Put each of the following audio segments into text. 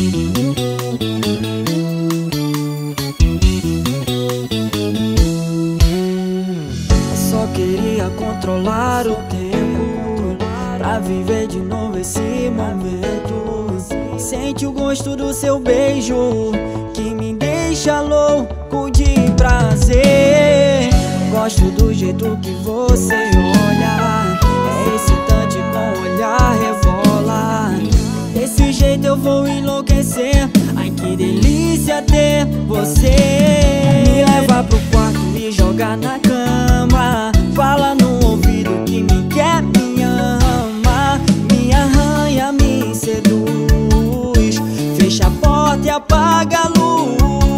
Só queria controlar o tempo pra viver de novo esse momento. Sente o gosto do seu beijo que me deixa louco de prazer. Gosto do jeito que você olha, é excitante com o olhar revola. Desse jeito eu vou enlouquecer. Ai, que delícia ter você. Me leva pro quarto e joga na cama. Fala no ouvido que me quer, me ama. Me arranha, me seduz. Fecha a porta e apaga a luz.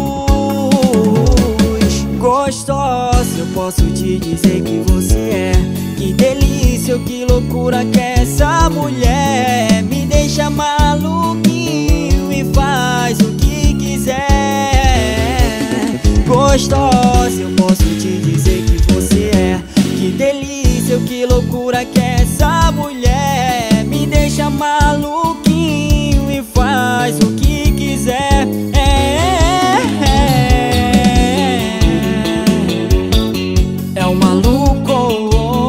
Gostosa, eu posso te dizer que você é. Que delícia, que loucura que é essa mulher. Me deixa maluquinho e faz o que quiser. Gostosa, eu posso te dizer que você é. Que delícia, que loucura que é essa mulher. Me deixa maluquinho e faz o que quiser. É um maluco.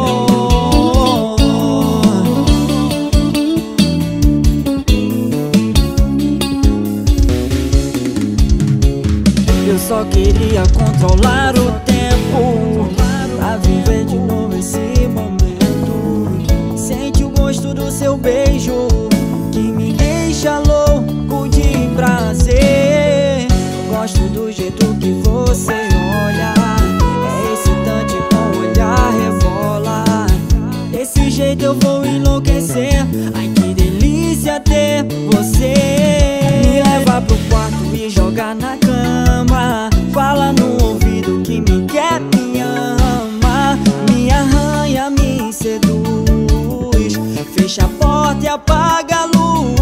Eu só queria controlar o tempo pra viver de novo esse momento. Sente o gosto do seu beijo que me deixa louco de prazer. Gosto do jeito que você olha, é excitante com o olhar revola. Desse jeito eu vou enlouquecer. Ai, que delícia ter você. Me leva pro quarto e joga na cama. Fala no ouvido que me quer, me ama. Me arranha, me seduz. Fecha a porta e apaga a luz.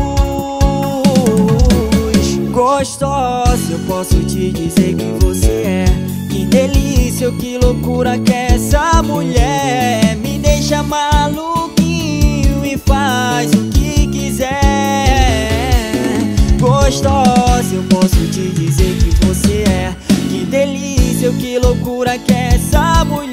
Gostosa, eu posso te dizer que você é. Que delícia, que loucura que é essa mulher. Me deixa maluquinho e faz o que quiser. Gostosa, eu posso te dizer que você é. Que delícia, que loucura que é essa mulher.